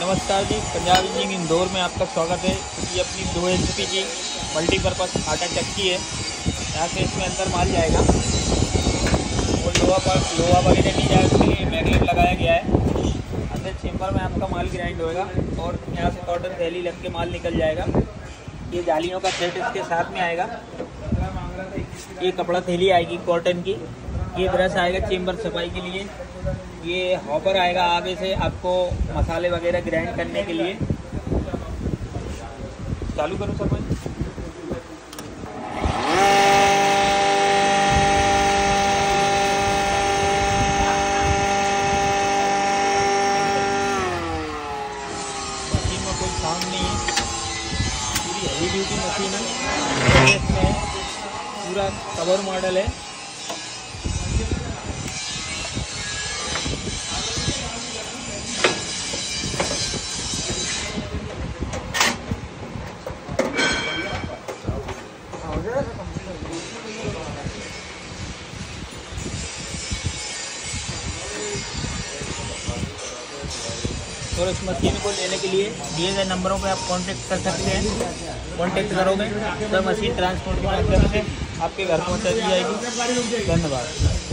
नमस्कार जी, पंजाब इंजीनियरिंग इंदौर में आपका स्वागत है। ये अपनी 2 HP की मल्टीपर्पज़ आटा चक्की है। यहाँ से इसमें अंदर माल जाएगा और लोहा वगैरह नहीं जाएगा, उसके लिए मैगनेट लगाया गया है। अंदर चेम्बर में आपका माल ग्राइंड होएगा और यहाँ से कॉटन थैली लग के माल निकल जाएगा। ये जालियों का सेट इसके साथ में आएगा। ये कपड़ा थैली आएगी कॉटन की। ये ब्रश आएगा चेम्बर सफाई के लिए। ये हॉपर आएगा आगे से आपको मसाले वगैरह ग्राइंड करने के लिए। चालू करूँ सर मैं? मशीन में कोई साउंड नहीं है, पूरी हेवी ड्यूटी मशीन है। इसमें पूरा कवर मॉडल है। और इस मशीन को लेने के लिए दिए गए नंबरों पर आप कांटेक्ट कर सकते हैं। कांटेक्ट करोगे तो मशीन ट्रांसपोर्ट के माध्यम से आपके घर पहुंचा दी जाएगी। धन्यवाद।